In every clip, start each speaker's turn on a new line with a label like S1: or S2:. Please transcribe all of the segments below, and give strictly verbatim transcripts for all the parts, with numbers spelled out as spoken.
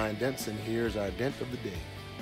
S1: Divine Dents, and here's our dent of the day.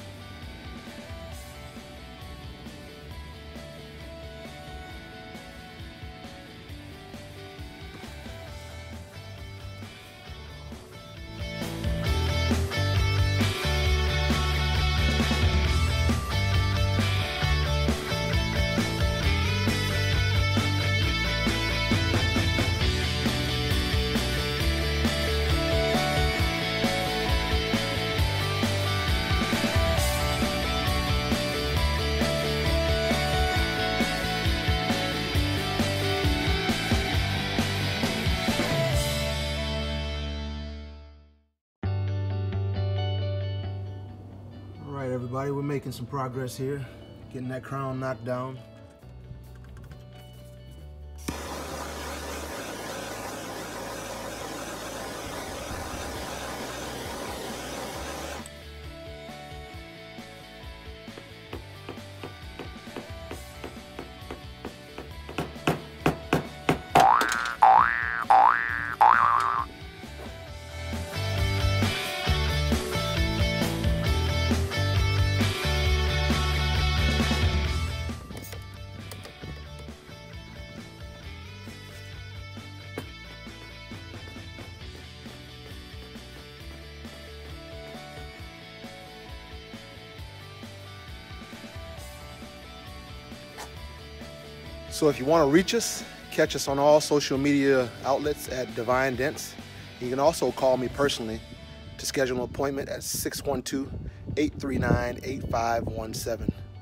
S1: All right, everybody, we're making some progress here, getting that crown knocked down. So if you want to reach us, catch us on all social media outlets at Divine Dents. You can also call me personally to schedule an appointment at six one two, eight three nine, eight five one seven.